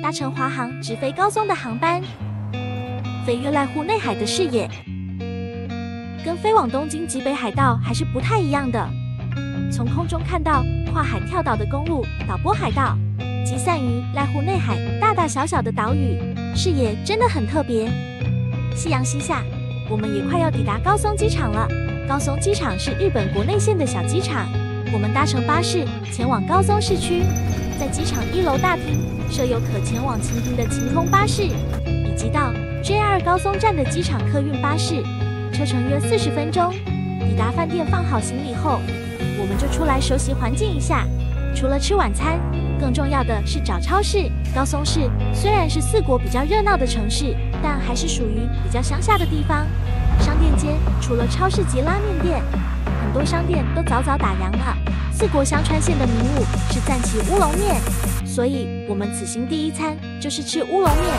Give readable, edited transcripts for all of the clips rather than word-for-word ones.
搭乘华航直飞高松的航班，飞越濑户内海的视野，跟飞往东京及北海道还是不太一样的。从空中看到跨海跳岛的公路岛波海道，及散于濑户内海大大小小的岛屿，视野真的很特别。夕阳西下，我们也快要抵达高松机场了。高松机场是日本国内线的小机场，我们搭乘巴士前往高松市区，在机场1楼大厅设有可前往晴平的晴空巴士，以及到 JR 高松站的机场客运巴士，车程约40分钟。抵达饭店放好行李后，我们就出来熟悉环境一下。除了吃晚餐，更重要的是找超市。高松市虽然是4国比较热闹的城市，但还是属于比较乡下的地方。商店街除了超市及拉面店，很多商店都早早打烊了。4国香川县的名物是赞岐乌龙面，所以我们此行第一餐就是吃乌龙面。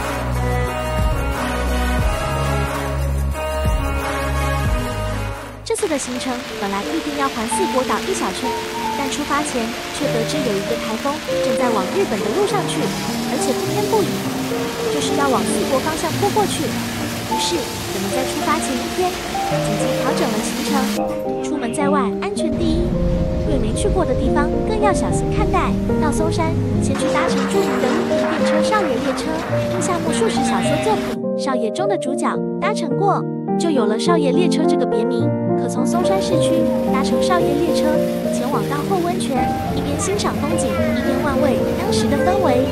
这次的行程本来预定要环4国岛1小圈，但出发前却得知有一个台风正在往日本的路上去，而且不偏不倚，就是要往4国方向扑过去。于是我们在出发前1天紧急调整了行程，出门在外安全第一，对没去过的地方更要小心看待。到松山，先去搭乘著名的日本电车少爷列车，因夏目漱石小说作品《少爷》中的主角搭乘过，就有了少爷列车这个别名。可从松山市区搭乘少爷列车前往稻后温泉，一边欣赏风景，一边玩味当时的氛围。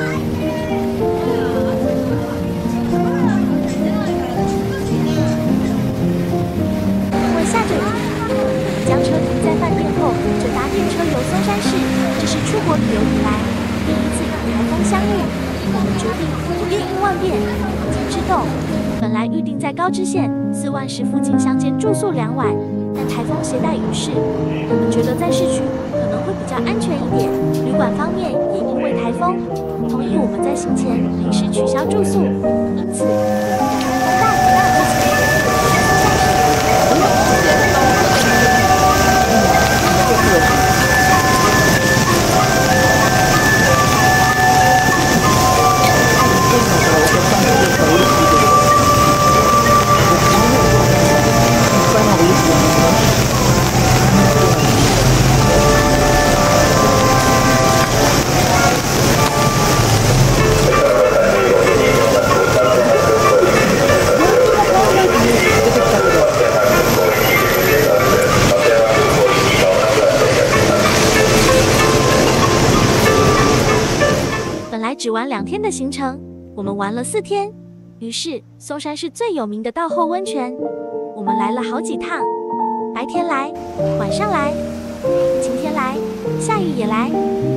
因为下着雨，我们将车停在饭店后，就搭电车游松山市。这是出国旅游以来第一次与台风相遇，我们决定不变应万变，不惊之动。本来预定在高知县4万石附近乡间住宿2晚，但台风携带雨势，我们觉得在市区可能会比较安全一点。旅馆方面也因为台风，同意我们在行前临时取消住宿，因此我们在台风大之前，只玩2天的行程，我们玩了4天。于是松山市最有名的稻后温泉，我们来了好几趟，白天来，晚上来，晴天来，下雨也来。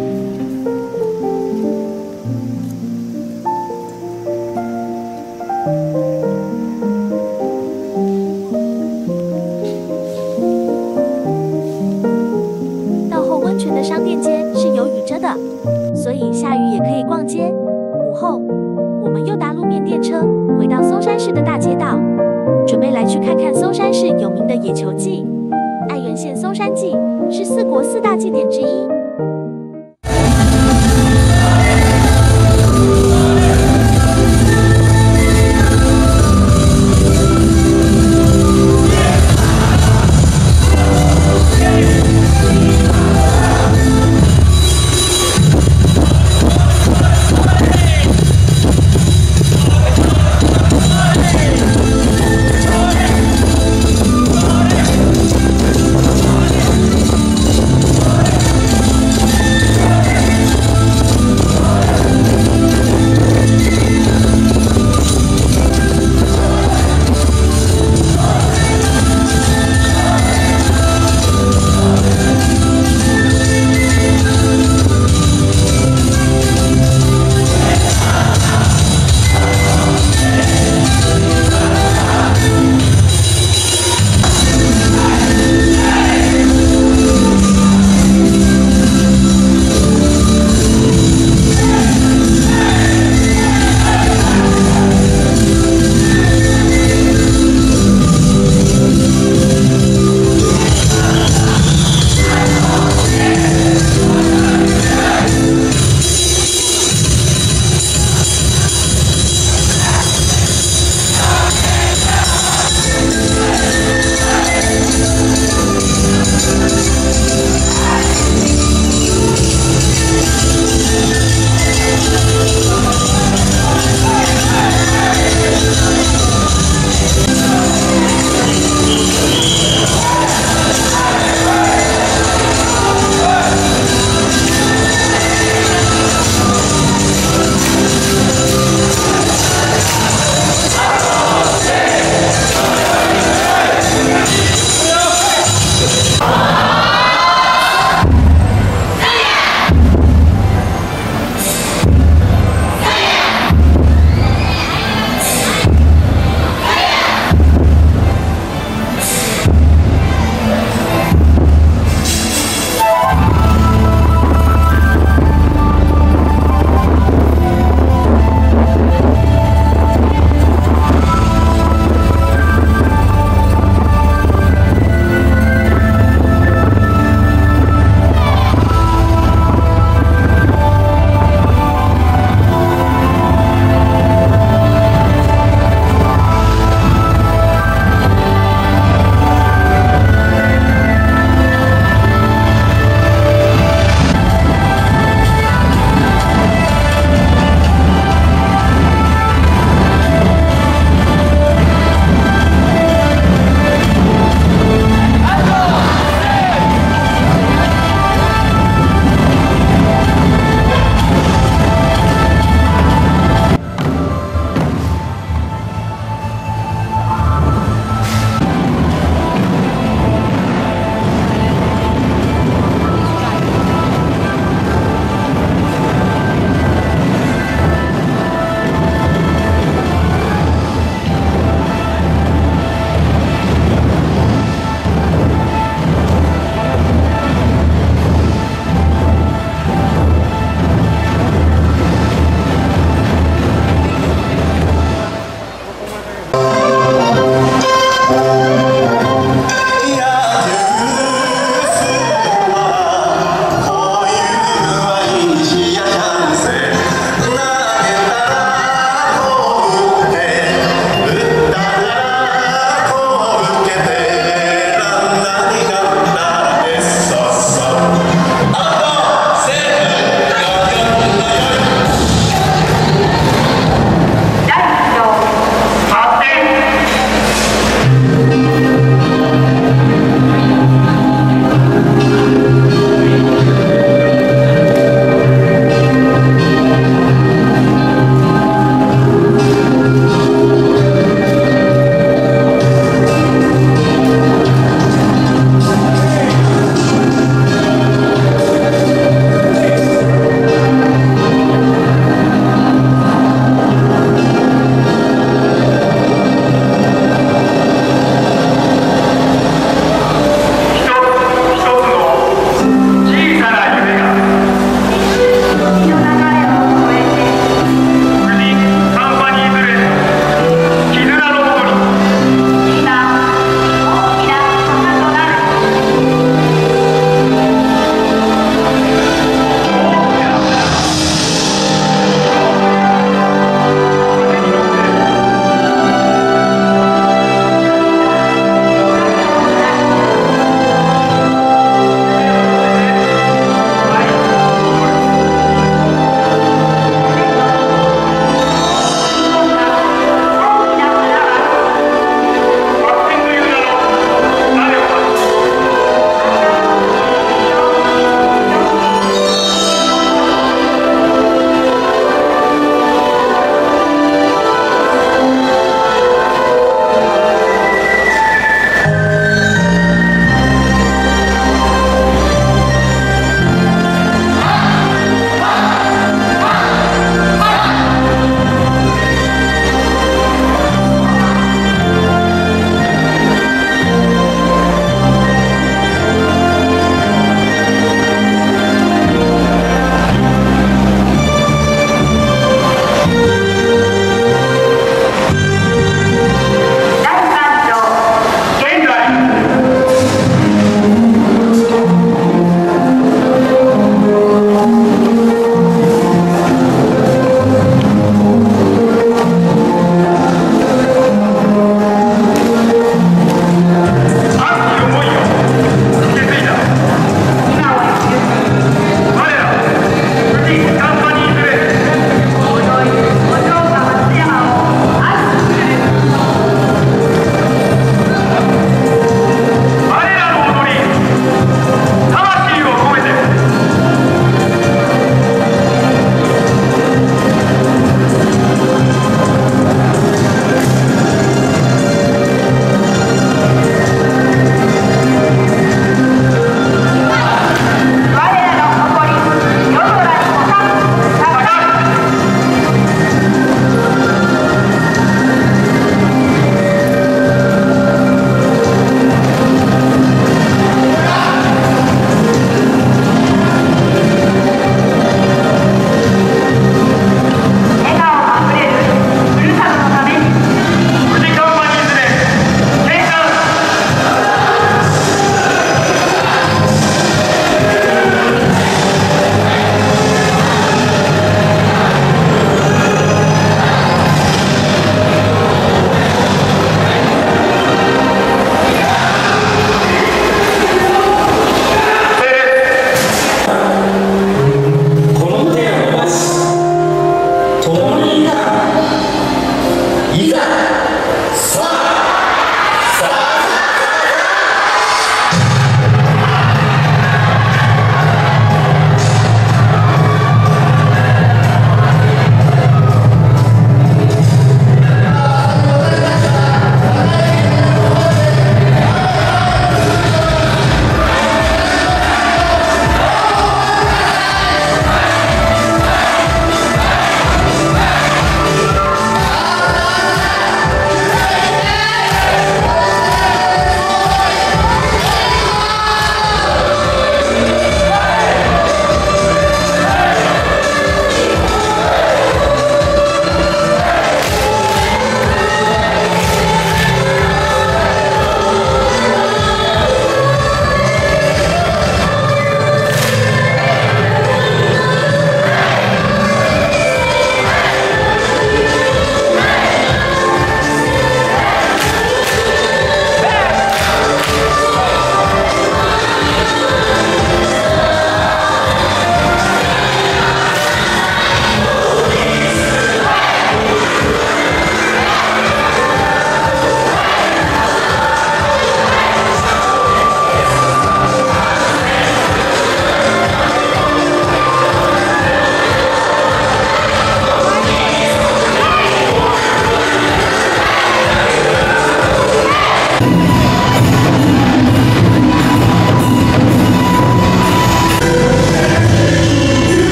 稻后温泉的商店街是有雨遮的，所以下雨也可以逛街。午后，我们又搭路面电车回到松山市的大街道，准备来去看看松山市有名的野球祭。爱媛县松山祭是4国4大祭典之一。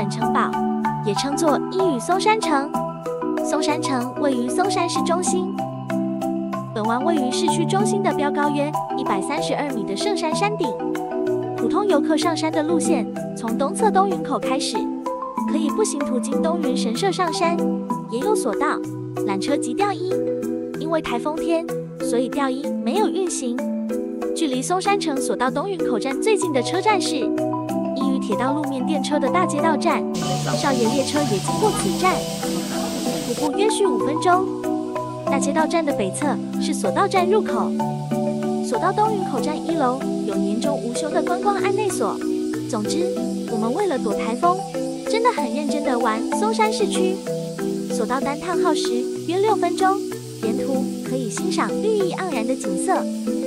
本城堡，也称作伊予松山城。松山城位于松山市中心。本湾位于市区中心的标高约132米的圣山山顶。普通游客上山的路线从东侧东云口开始，可以步行途经东云神社上山，也有索道、缆车及吊衣。因为台风天，所以吊衣没有运行。距离松山城所到东云口站最近的车站是伊予铁道路面电车的大街道站，少爷列车也经过此站，徒步约需5分钟。大街道站的北侧是索道站入口。索道东云口站1楼有年中无休的观光案内所。总之，我们为了躲台风，真的很认真的玩松山市区。索道单趟耗时约6分钟，沿途可以欣赏绿意盎然的景色。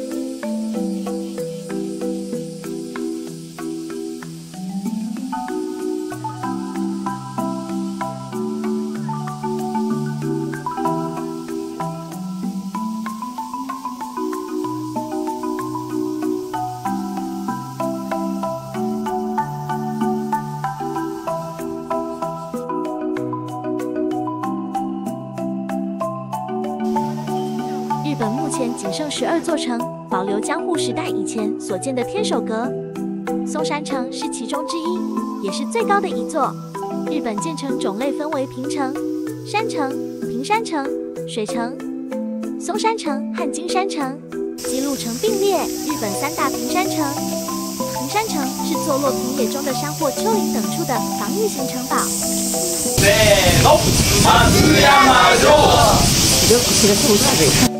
日本目前仅剩12座城保留江户时代以前所建的天守阁，松山城是其中之一，也是最高的一座。日本建城种类分为平城、山城、平山城、水城。松山城和金山城、姬路城并列日本3大平山城。平山城是坐落平野中的山或丘陵等处的防御型城堡。せーの、松山城。よく知らせてくれ。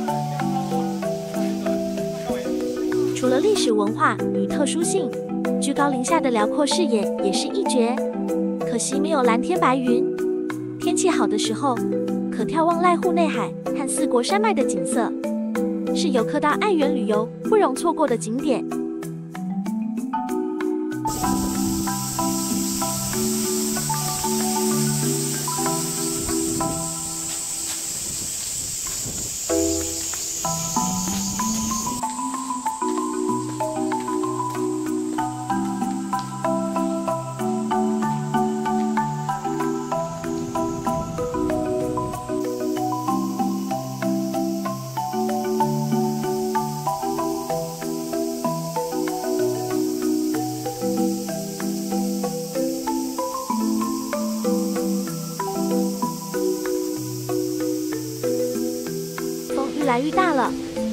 除了历史文化与特殊性，居高临下的辽阔视野也是一绝。可惜没有蓝天白云，天气好的时候，可眺望濑户内海和四国山脉的景色，是游客到爱媛旅游不容错过的景点。越来越大了。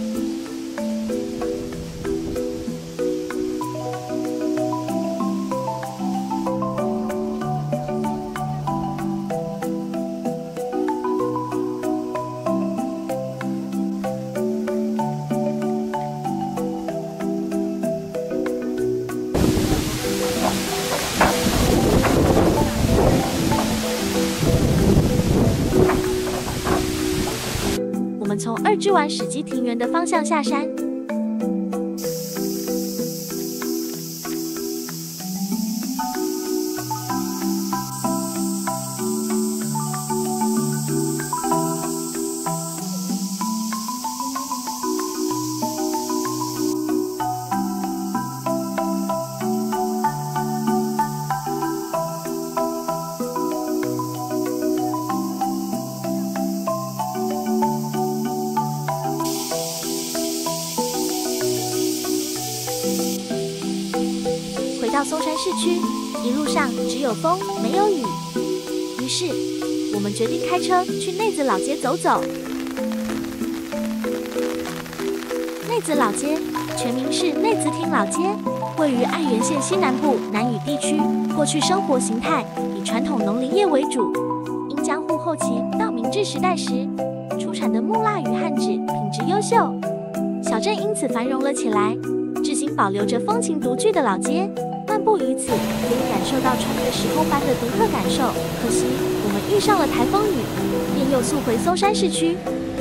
我们从二之丸史基庭园的方向下山，到松山市区，一路上只有风没有雨，于是我们决定开车去内子老街走走。内子老街全名是内子町老街，位于爱媛县西南部南屿地区。过去生活形态以传统农林业为主，因江户后期到明治时代时出产的木蜡与焊纸品质优秀，小镇因此繁荣了起来，至今保留着风情独具的老街。漫步于此，可以感受到穿越时空般的独特感受。可惜我们遇上了台风雨，便又速回松山市区。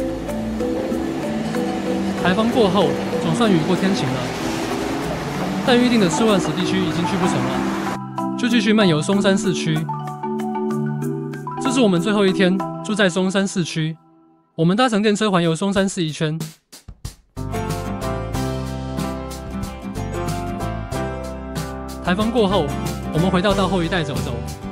台风过后，总算雨过天晴了，但预定的4万石地区已经去不成了，就继续漫游松山市区。这是我们最后一天住在松山市区，我们搭乘电车环游松山市一圈。台风过后，我们回到道后一带走走。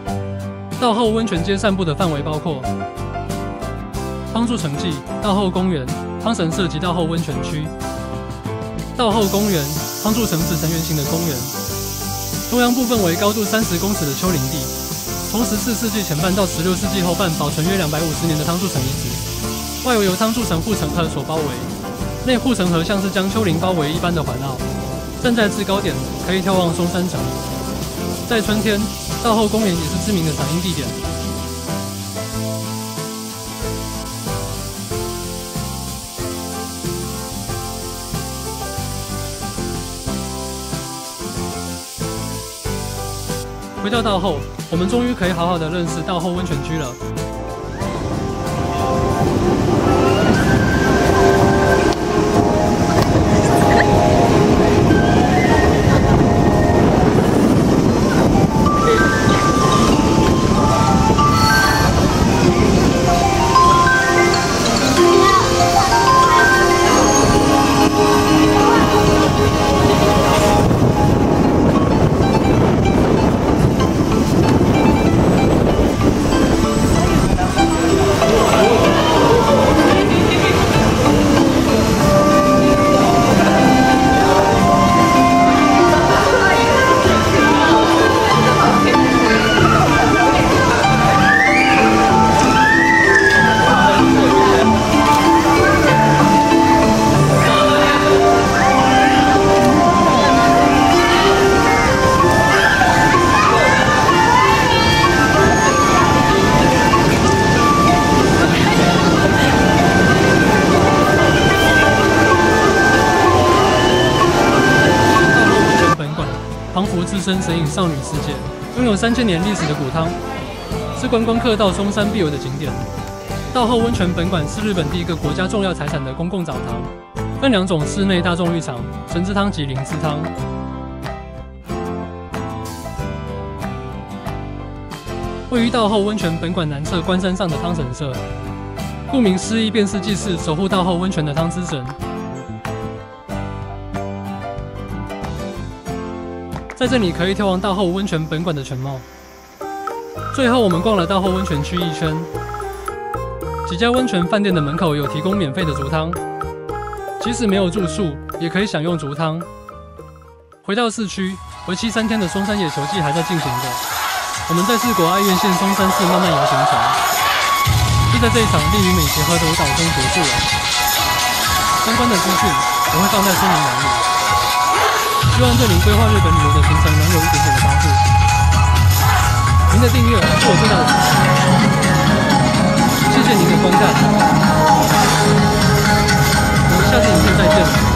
道后温泉街散步的范围包括汤筑城际、道后公园、汤神社及道后温泉区。道后公园，汤筑城是呈圆形的公园，中央部分为高度30公尺的丘陵地，从14世纪前半到16世纪后半保存约250年的汤筑城遗址，外围由汤筑城护城河所包围，内护城河像是将丘陵包围一般的环绕。站在制高点可以眺望松山城。在春天，道后公园也是知名的赏樱地点。回到道后，我们终于可以好好的认识道后温泉区了。庞佛自身神隐少女世界，拥有3000年历史的古汤，是观光客到松山必游的景点。道后温泉本馆是日本第一个国家重要财产的公共澡堂，分2种室内大众浴场：神之汤及灵之汤。位于道后温泉本馆南侧关山上的汤神社，顾名思义便是祭祀守护道后温泉的汤之神。在这里可以眺望道后温泉本馆的全貌。最后，我们逛了道后温泉区一圈，几家温泉饭店的门口有提供免费的足汤，即使没有住宿，也可以享用足汤。回到市区，为期3天的松山野球季还在进行着。我们在四国爱苑县松山市慢慢游行程，就在这一场利于美协和的舞蹈中结束了。相关的资讯我会放在说明栏里。希望对您规划日本旅游的行程能有一点点的帮助。您的订阅是我最大的支持，谢谢您的观看，我们下次影片再见。